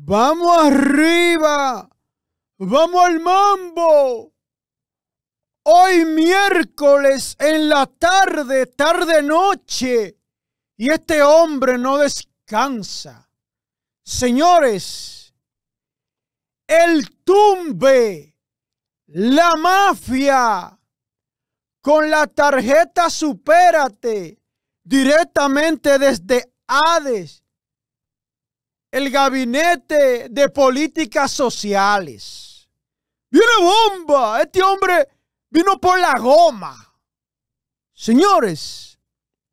Vamos arriba. Vamos al mambo. Hoy miércoles en la tarde, tarde-noche. Y este hombre no descansa. Señores, el tumbe, la mafia, con la tarjeta Supérate, directamente desde Hades, el Gabinete de Políticas Sociales. ¡Viene bomba! Este hombre vino por la goma. Señores,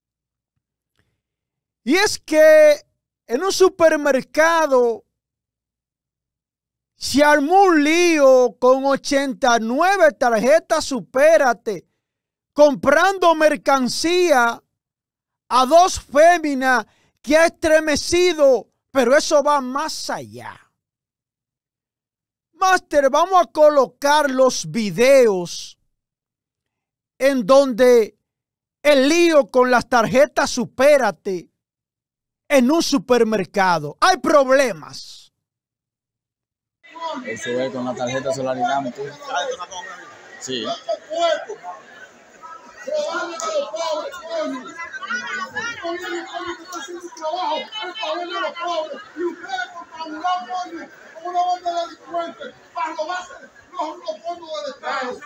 y es que en un supermercado se armó un lío con 89 tarjetas Supérate, comprando mercancía a dos féminas que ha estremecido, pero eso va más allá. Máster, vamos a colocar los videos en donde el lío con las tarjetas Supérate en un supermercado. Hay problemas. Eso es con la tarjeta Solidaridad. Sí. Una banda de delincuentes para robarse los fondos del Estado.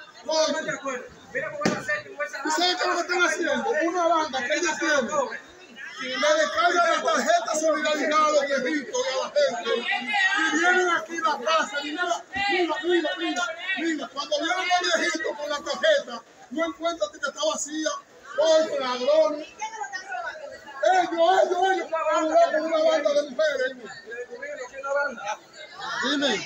¿Ustedes qué es lo que están haciendo? Una banda que ella tiene. Le descargan la tarjeta Solidaridad a los viejitos y a la gente. Y vienen aquí a la casa. Mira. Cuando vienen los viejitos con la tarjeta, no encuentran que está vacía. Hoy, ladrones. Ellos. Con una banda de mujeres. Dime.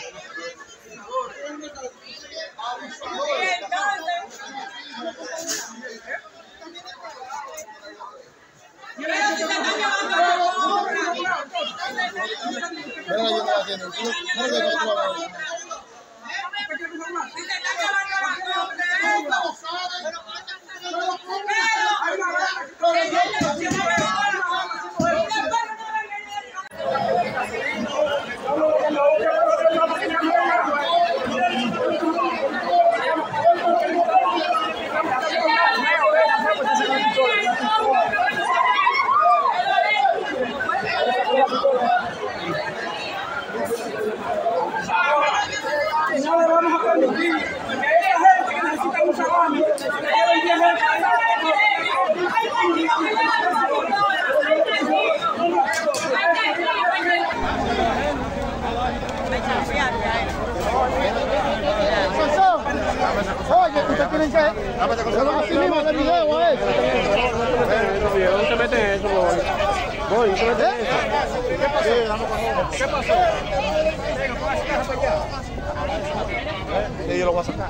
Oye, ustedes tienen que así mismo del video a eso. ¿Dónde se mete eso, voy? ¿Dónde se mete eso? ¿Qué pasó? Sí, yo lo voy a sacar.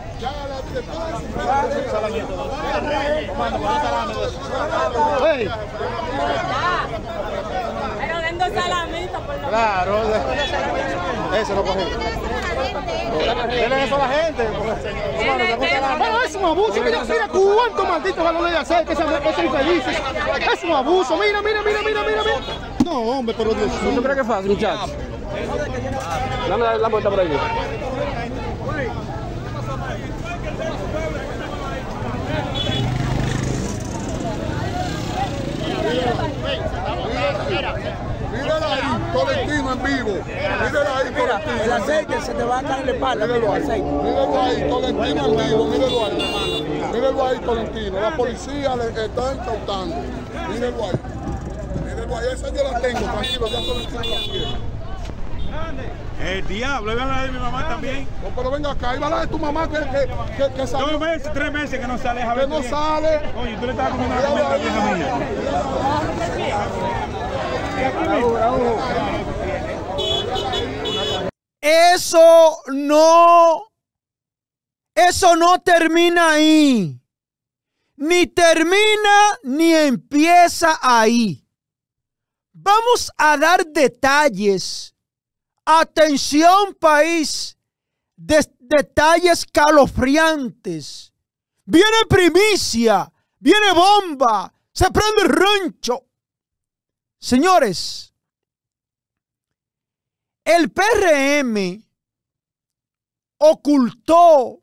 Pero den dos salamitos por lo Claro, eso lo cogí. Denle eso a la gente. Pero es un abuso. Mira cuánto maldito valor le hacer que ese infeliz. Es un abuso. Mira. No, hombre, pero Dios mío. ¿Tú crees que es fácil, muchachos? Dame la vuelta por ahí. Mírala ahí, Tolentino en vivo. Mírala ahí, Mira, el aceite se te va a caer en la espalda. Míralo ahí, Tolentino en vivo. Míralo ahí, Tolentino. La policía le está incautando. Míralo ahí, esa yo la tengo, tranquilo, ya Tolentino la quiere. El diablo, iba a la de mi mamá también. No, pero venga acá, iba a la de tu mamá que salió. 2 meses, 3 meses que no sale. Que no sale. Oye, tú le estabas comiendo la comida a la vieja mía. Eso no termina ahí. Ni termina ni empieza ahí. Vamos a dar detalles. Atención, país. Detalles calofriantes. Viene primicia. Viene bomba. Se prende el rancho. Señores, el PRM ocultó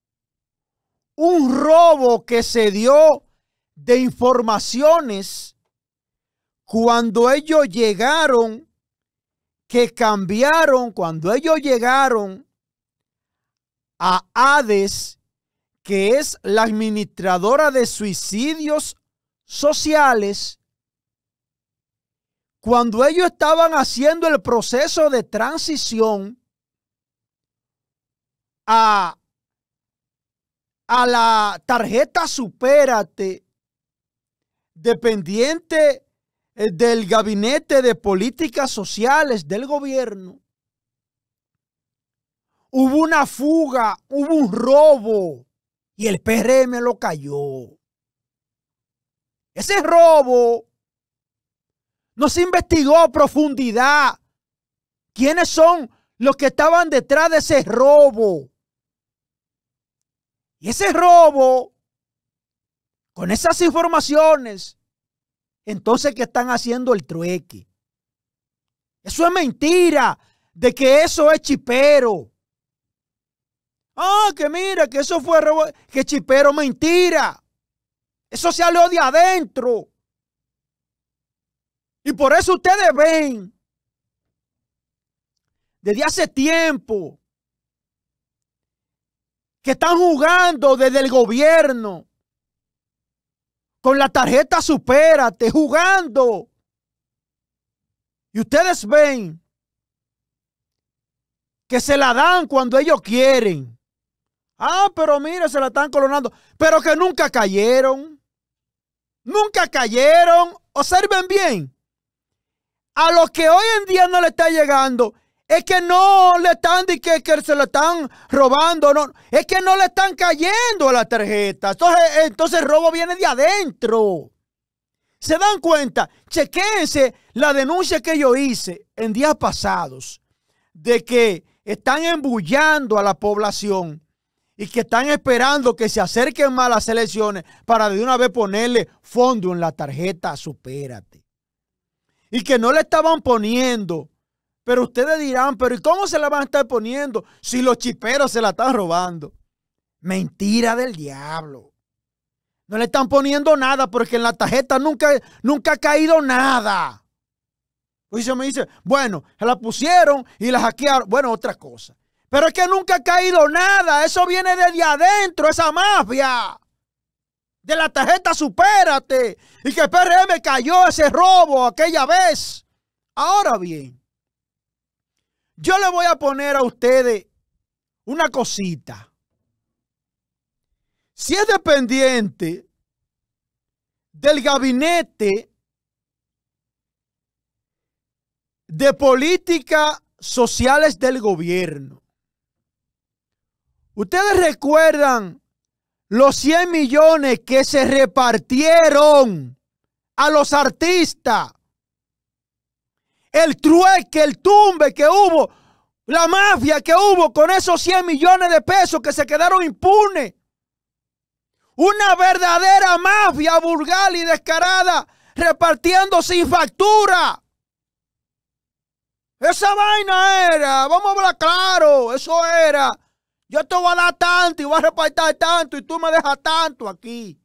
un robo que se dio de informaciones cuando ellos llegaron, que cambiaron, cuando ellos llegaron a ADES, que es la administradora de suicidios sociales, cuando ellos estaban haciendo el proceso de transición a la tarjeta Supérate, dependiente del Gabinete de Políticas Sociales del gobierno, hubo una fuga, hubo un robo y el PRM lo cayó. Ese robo no se investigó a profundidad. ¿Quiénes son los que estaban detrás de ese robo? Y ese robo, con esas informaciones, entonces, ¿qué están haciendo el trueque? Eso es mentira, de que eso es chipero. Ah, que mira, que eso fue robo, que chipero, mentira. Eso salió de adentro. Y por eso ustedes ven, desde hace tiempo, que están jugando desde el gobierno con la tarjeta Supérate, jugando. Y ustedes ven que se la dan cuando ellos quieren. Ah, pero mira, se la están colonando. Pero que nunca cayeron. Nunca cayeron. Observen bien. A los que hoy en día no le está llegando, es que no le están que se lo están robando, no, es que no le están cayendo a la tarjeta. Entonces el robo viene de adentro. ¿Se dan cuenta? Chequéense la denuncia que yo hice en días pasados de que están embullando a la población y que están esperando que se acerquen más las elecciones para de una vez ponerle fondo en la tarjeta Supérate. Y que no le estaban poniendo. Pero ustedes dirán, pero ¿y cómo se la van a estar poniendo si los chiperos se la están robando? Mentira del diablo. No le están poniendo nada porque en la tarjeta nunca ha caído nada. Pues se me dice, bueno, se la pusieron y la hackearon. Bueno, otra cosa. Pero es que nunca ha caído nada. Eso viene desde adentro, esa mafia. De la tarjeta Supérate. Y que el PRM cayó ese robo aquella vez. Ahora bien, yo le voy a poner a ustedes una cosita. Si es dependiente del Gabinete de Políticas Sociales del gobierno, ustedes recuerdan los 100 millones que se repartieron a los artistas. El trueque, el tumbe que hubo, la mafia que hubo con esos 100 millones de pesos que se quedaron impunes. Una verdadera mafia vulgar y descarada repartiendo sin factura. Esa vaina era, vamos a hablar claro, eso era. Yo te voy a dar tanto y voy a repartir tanto y tú me dejas tanto aquí.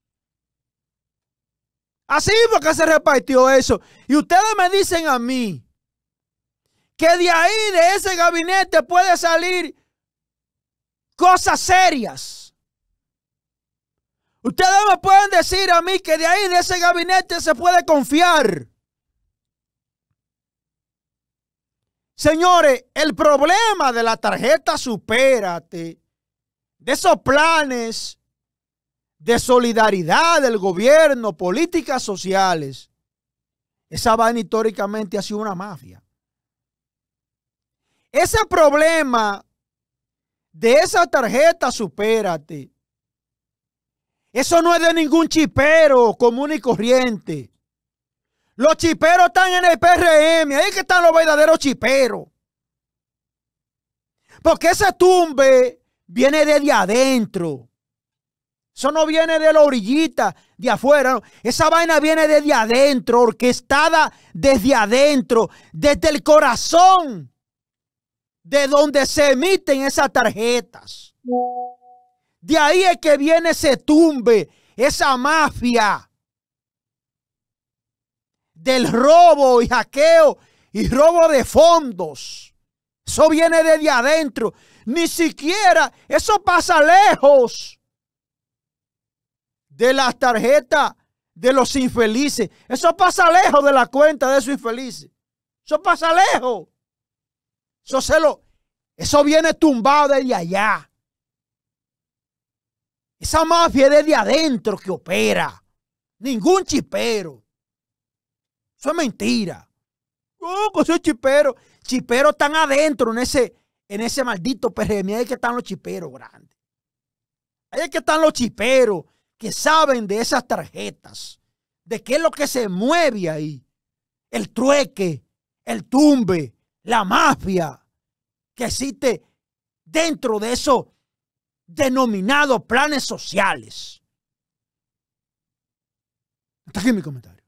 Así fue que se repartió eso. Y ustedes me dicen a mí que de ahí, de ese gabinete, puede salir cosas serias. Ustedes me pueden decir a mí que de ahí, de ese gabinete, se puede confiar. Señores, el problema de la tarjeta Supérate, de esos planes de solidaridad del gobierno, políticas sociales, esa vaina históricamente ha sido una mafia. Ese problema de esa tarjeta Supérate, eso no es de ningún chipero común y corriente. Los chiperos están en el PRM, ahí que están los verdaderos chiperos. Porque ese tumbe viene desde adentro. Eso no viene de la orillita, de afuera. No. Esa vaina viene desde adentro, orquestada desde adentro, desde el corazón de donde se emiten esas tarjetas. De ahí es que viene ese tumbe, esa mafia del robo y hackeo y robo de fondos. Eso viene desde adentro. Ni siquiera, eso pasa lejos de las tarjetas de los infelices. Eso pasa lejos de la cuenta de esos infelices. Eso pasa lejos. Eso viene tumbado desde allá. Esa mafia es desde adentro que opera. Ningún chipero. Eso es mentira. Oh, pues soy chipero. Chiperos están adentro en ese maldito PRM. Ahí es que están los chiperos grandes. Ahí es que están los chiperos que saben de esas tarjetas. De qué es lo que se mueve ahí. El trueque, el tumbe, la mafia que existe dentro de esos denominados planes sociales. Hasta aquí mi comentario.